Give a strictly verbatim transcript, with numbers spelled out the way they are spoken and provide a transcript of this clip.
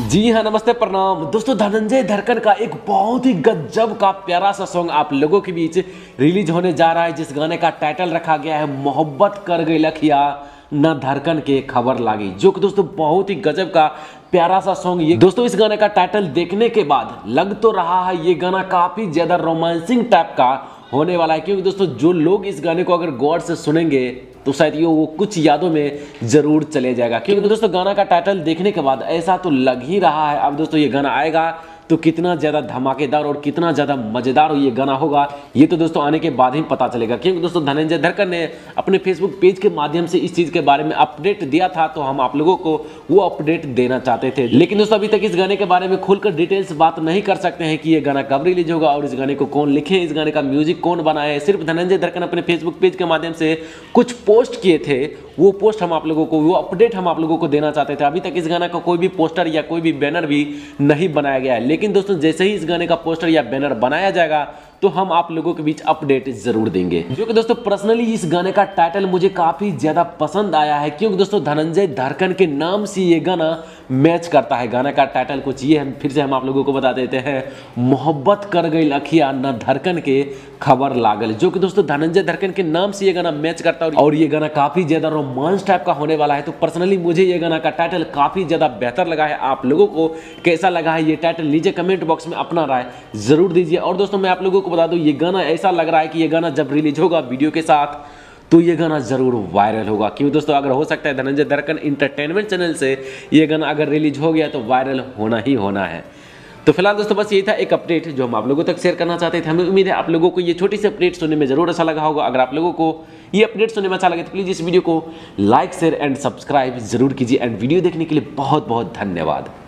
जी हाँ, नमस्ते, प्रणाम दोस्तों। धनंजय धड़कन का एक बहुत ही गजब का प्यारा सा सॉन्ग आप लोगों के बीच रिलीज होने जा रहा है, जिस गाने का टाइटल रखा गया है मोहब्बत कर गई लखिया न धड़कन के खबर लागी, जो कि दोस्तों बहुत ही गजब का प्यारा सा सॉन्ग। ये दोस्तों इस गाने का टाइटल देखने के बाद लग तो रहा है ये गाना काफी ज्यादा रोमांसिंग टाइप का होने वाला है, क्योंकि दोस्तों जो लोग इस गाने को अगर गौर से सुनेंगे तो शायद ये वो कुछ यादों में जरूर चले जाएगा, क्योंकि दोस्तों गाना का टाइटल देखने के बाद ऐसा तो लग ही रहा है अब दोस्तों ये गाना आएगा तो कितना ज़्यादा धमाकेदार और कितना ज़्यादा मज़ेदार ये गाना होगा, ये तो दोस्तों आने के बाद ही पता चलेगा। क्योंकि दोस्तों धनंजय धड़कन ने अपने फेसबुक पेज के माध्यम से इस चीज़ के बारे में अपडेट दिया था, तो हम आप लोगों को वो अपडेट देना चाहते थे। लेकिन दोस्तों अभी तक इस गाने के बारे में खुलकर डिटेल्स बात नहीं कर सकते हैं कि ये गाना कब रिलीज होगा और इस गाने को कौन लिखे, इस गाने का म्यूजिक कौन बनाए। सिर्फ धनंजय धड़कन अपने फेसबुक पेज के माध्यम से कुछ पोस्ट किए थे, वो पोस्ट हम आप लोगों को, वो अपडेट हम आप लोगों को देना चाहते थे। अभी तक इस गाना का कोई भी पोस्टर या कोई भी बैनर भी नहीं बनाया गया है, लेकिन दोस्तों जैसे ही इस गाने का पोस्टर या बैनर बनाया जाएगा तो हम आप लोगों के बीच अपडेट जरूर देंगे। जो कि दोस्तों पर्सनली इस गाने का टाइटल मुझे काफी ज्यादा पसंद आया है, क्योंकि दोस्तों धनंजय धड़कन के नाम से ये गाना मैच करता है। गाना का टाइटल कुछ ये है, फिर से हम आप लोगों को बता देते हैं, मोहब्बत कर गई लखिया न धड़कन के खबर लागल, जो कि दोस्तों धनंजय धड़कन के नाम से ये गाना मैच करता है और ये गाना काफी ज्यादा रोमांस टाइप का होने वाला है। तो पर्सनली मुझे ये गाना का टाइटल काफी ज्यादा बेहतर लगा है। आप लोगों को कैसा लगा है ये टाइटल, नीचे कमेंट बॉक्स में अपना राय जरूर दीजिए। और दोस्तों मैं आप लोगों को बता दूं, ये गाना ऐसा लग रहा है कि ये गाना जब रिलीज होगा वीडियो के साथ तो ये गाना जरूर वायरल होगा, क्योंकि दोस्तों अगर हो सकता है धनंजय धड़कन इंटरटेनमेंट चैनल से ये गाना अगर रिलीज हो गया तो वायरल होना ही होना है। तो फिलहाल दोस्तों बस यही था एक अपडेट जो हम आप लोगों तक शेयर करना चाहते थे। हमें उम्मीद है आप लोगों को ये छोटी सी अपडेट सुनने में जरूर अच्छा लगा होगा। अगर आप लोगों को ये अपडेट सुनने में अच्छा लगे तो प्लीज इस वीडियो को लाइक शेयर एंड सब्सक्राइब जरूर कीजिए। एंड वीडियो देखने के लिए बहुत बहुत धन्यवाद।